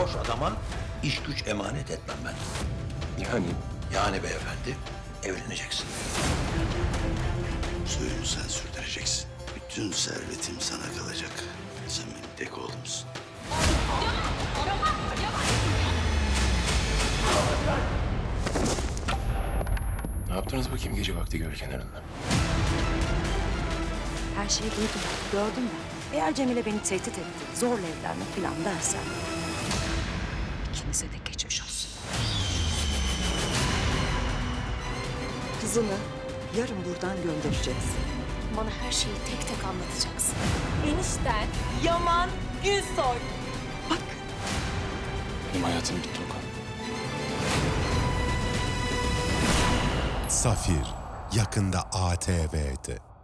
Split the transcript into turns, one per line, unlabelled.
boş adama iş güç emanet etmem ben. Yani beyefendi, evleneceksin.
Soyumu sen sürdüreceksin. Bütün servetim sana kalacak. Sen benim tek oğlumsun.
Ne yaptınız bakayım gece vakti göl kenarında?
Her şeyi duydum, gördüm ben. Eğer Cemile beni tehdit etti, zorla evlenmek falan dersen... ...ikinize de geçmiş olsun. Kızını yarın buradan göndereceğiz.
Bana her şeyi tek tek anlatacaksın.
Enişten Yaman Gülsoy.
Bak,
Benim hayatım bitti Okan.
Safir yakında ATV'de.